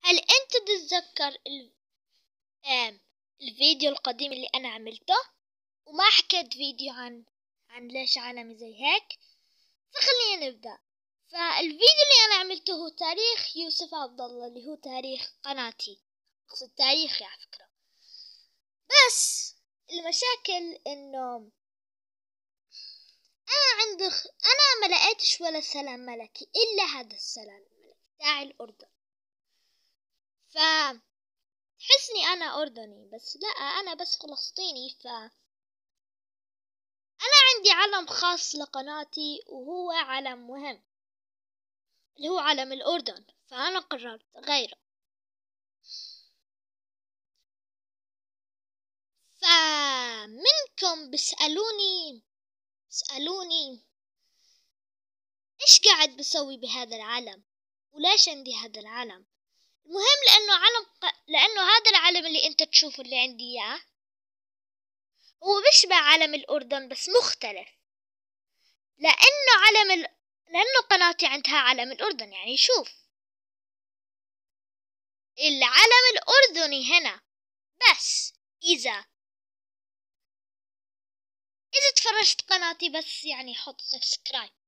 هل انت تتذكر الفيديو القديم اللي انا عملته وما حكيت فيديو عن ليش عالمي زي هيك؟ فخلينا نبدأ. فالفيديو اللي انا عملته هو تاريخ يوسف عبد الله، اللي هو تاريخ قناتي، اقصد تاريخي على فكرة. بس المشاكل انه انا ما لقيتش ولا سلام ملكي الا هذا السلام الملكي تاع الاردن. تحسني انا اردني بس لا، انا بس فلسطيني. انا عندي علم خاص لقناتي وهو علم مهم اللي هو علم الاردن، فانا قررت غيره. فمنكم بيسألوني ايش قاعد بسوي بهذا العلم وليش عندي هذا العلم. المهم لانه هذا العلم اللي انت تشوفه اللي عندي اياه هو بيشبه علم الاردن بس مختلف، لانه قناتي عندها علم الاردن. يعني شوف العلم الاردني هنا. بس اذا تفرجت قناتي بس يعني حط سبسكرايب.